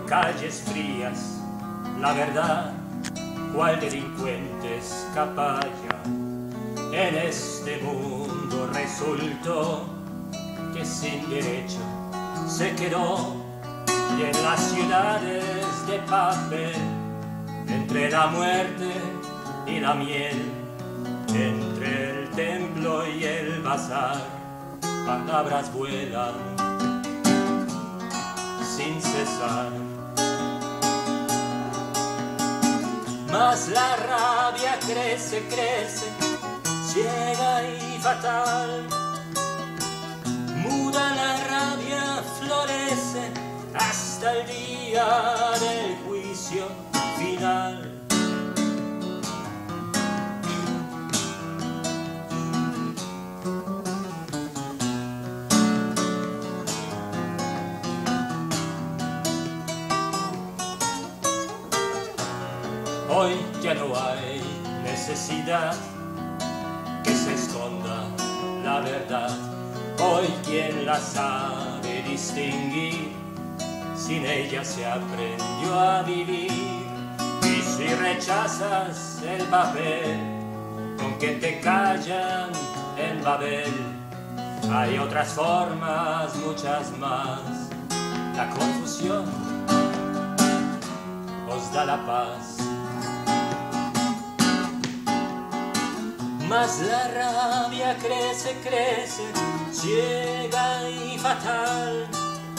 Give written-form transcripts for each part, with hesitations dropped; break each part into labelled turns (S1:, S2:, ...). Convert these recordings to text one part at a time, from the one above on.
S1: calles frías, la verdad, cual delincuente escapa ya. En este mundo resultó que sin derecho se quedó, y en las ciudades de papel, entre la muerte y la miel, entre el templo y el bazar, palabras vuelan sin cesar. Mas la rabia crece, crece, ciega y fatal. Muda la rabia, florece hasta el día del juicio final. Hoy ya no hay necesidad que se esconda la verdad. Hoy quien la sabe distinguir, sin ella se aprendió a vivir. Y si rechazas el papel con que te callan en Babel, hay otras formas, muchas más. La confusión os da la paz. Mas la rabia crece, crece, ciega y fatal.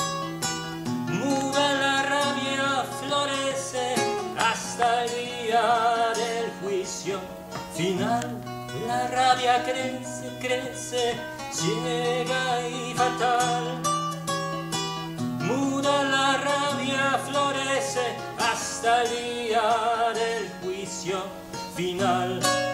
S1: Muda la rabia, florece hasta el día del juicio final. La rabia crece, crece, ciega y fatal. Muda la rabia, florece hasta el día del juicio final.